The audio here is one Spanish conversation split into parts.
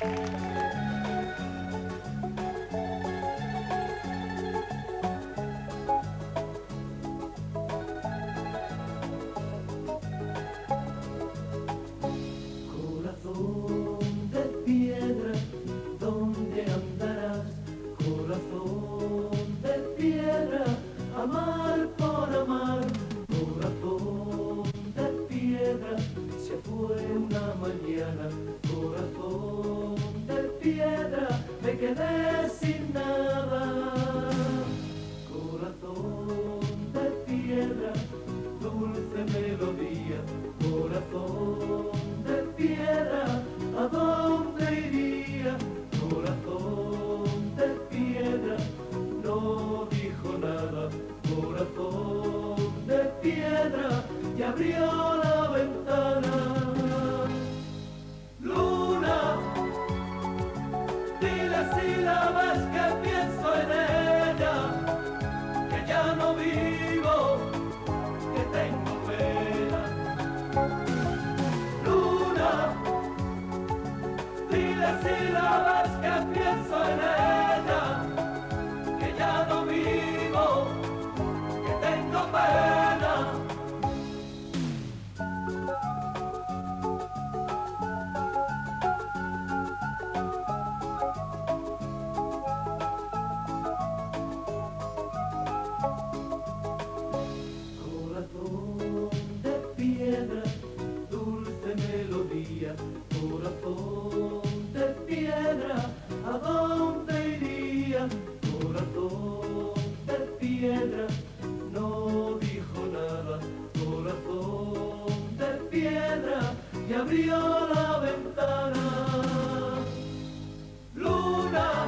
Corazón de piedra, ¿dónde andarás? Corazón de piedra, amar por amar. Corazón de piedra, se fue una mañana. Corazón de piedra, me quedé sin nada. Corazón de piedra, dulce melodía. Corazón de piedra, ¿a dónde iría? Corazón de piedra, no dijo nada. Corazón de piedra, y abrió la ventana. Luna, dile si la ves que pienso en ella, que ya no vivo, que tengo pena. Dile si la ves que pienso en ella, que ya no vivo, que tengo pena. Corazón de piedra, dulce melodía. Corazón de piedra, ¿a dónde iría? Corazón de piedra, no dijo nada. Corazón de piedra, y abrió la ventana. Luna,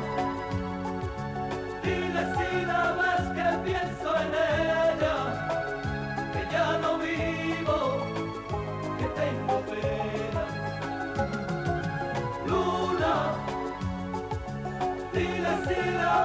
dile si la ves que pienso en ella, que ya no vivo, que tengo pena. Luna, dile si la